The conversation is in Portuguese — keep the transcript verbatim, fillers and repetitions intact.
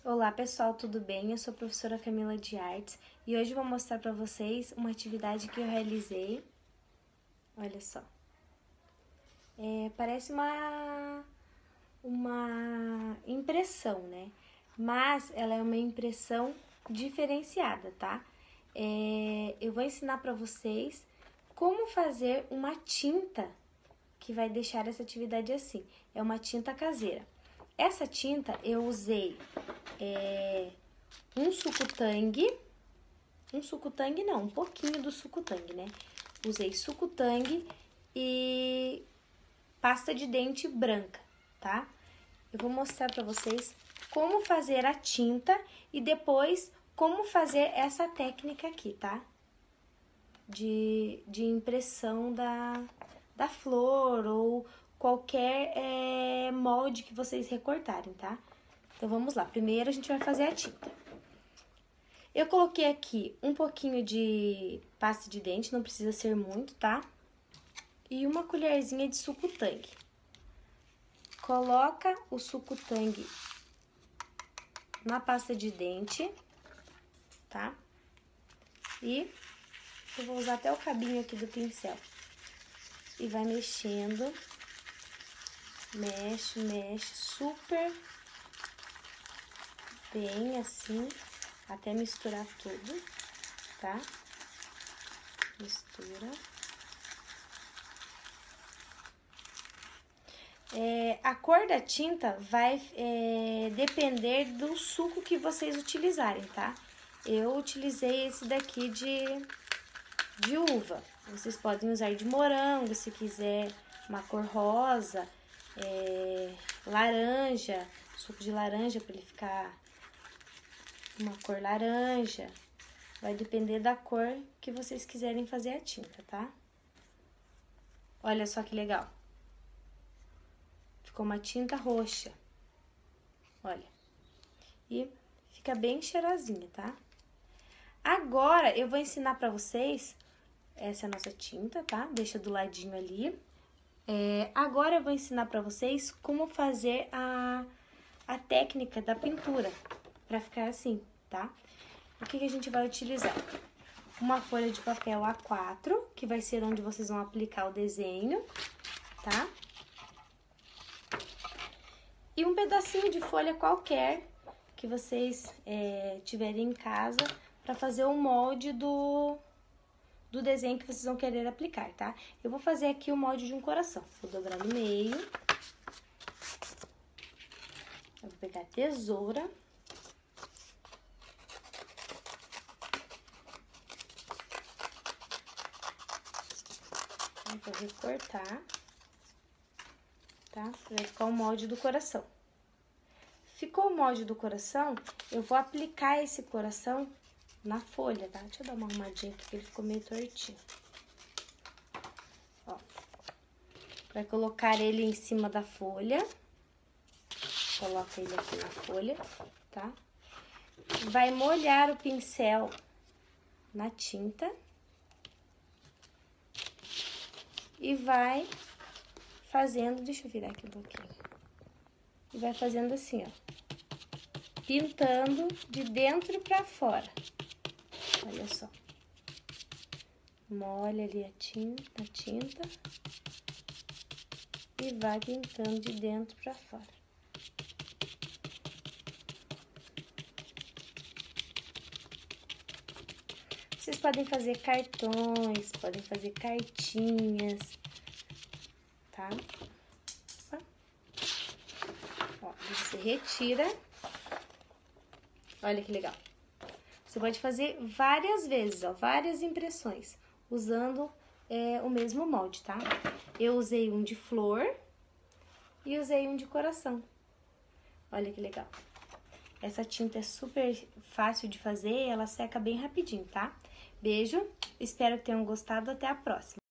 Olá pessoal, tudo bem? Eu sou a professora Camila de Artes e hoje eu vou mostrar para vocês uma atividade que eu realizei. Olha só, é, parece uma, uma impressão, né? Mas ela é uma impressão diferenciada, tá? É, eu vou ensinar para vocês como fazer uma tinta que vai deixar essa atividade assim. É uma tinta caseira. Essa tinta eu usei é, um suco-tangue, um suco-tangue não, um pouquinho do suco-tangue, né? Usei suco-tangue e pasta de dente branca, tá? Eu vou mostrar pra vocês como fazer a tinta e depois como fazer essa técnica aqui, tá? De, de impressão da, da flor ou qualquer é, molde que vocês recortarem, tá? Então, vamos lá. Primeiro, a gente vai fazer a tinta. Eu coloquei aqui um pouquinho de pasta de dente, não precisa ser muito, tá? E uma colherzinha de suco-tangue. Coloca o suco-tangue na pasta de dente, tá? E eu vou usar até o cabinho aqui do pincel. E vai mexendo. Mexe, mexe, super bem assim, até misturar tudo, tá? Mistura. É, a cor da tinta vai é, depender do suco que vocês utilizarem, tá? Eu utilizei esse daqui de, de uva. Vocês podem usar de morango, se quiser uma cor rosa, é, laranja, suco de laranja para ele ficar uma cor laranja. Vai depender da cor que vocês quiserem fazer a tinta, tá? Olha só que legal. Ficou uma tinta roxa. Olha. E fica bem cheirosinha, tá? Agora, eu vou ensinar pra vocês, essa é a nossa tinta, tá? Deixa do ladinho ali. É, agora, eu vou ensinar pra vocês como fazer a, a técnica da pintura, pra ficar assim, tá? O que que a gente vai utilizar? Uma folha de papel A quatro, que vai ser onde vocês vão aplicar o desenho, tá? E um pedacinho de folha qualquer que vocês é, tiverem em casa para fazer o molde do, do desenho que vocês vão querer aplicar, tá? Eu vou fazer aqui o molde de um coração. Vou dobrar no meio. Eu vou pegar a tesoura. Eu vou recortar, tá? Vai ficar o molde do coração. Ficou o molde do coração, eu vou aplicar esse coração na folha, tá? Deixa eu dar uma arrumadinha aqui, que ele ficou meio tortinho. Ó. Vai colocar ele em cima da folha. Coloca ele aqui na folha, tá? Vai molhar o pincel na tinta. E vai fazendo, deixa eu virar aqui um pouquinho. E vai fazendo assim, ó. Pintando de dentro pra fora. Olha só. Molha ali a tinta, a tinta. E vai pintando de dentro pra fora. Vocês podem fazer cartões, podem fazer cartinhas, tá? Ó, você retira. Olha que legal. Você pode fazer várias vezes, ó, várias impressões, usando é, o mesmo molde, tá? Eu usei um de flor e usei um de coração. Olha que legal. Essa tinta é super fácil de fazer, ela seca bem rapidinho, tá? Beijo, espero que tenham gostado, até a próxima.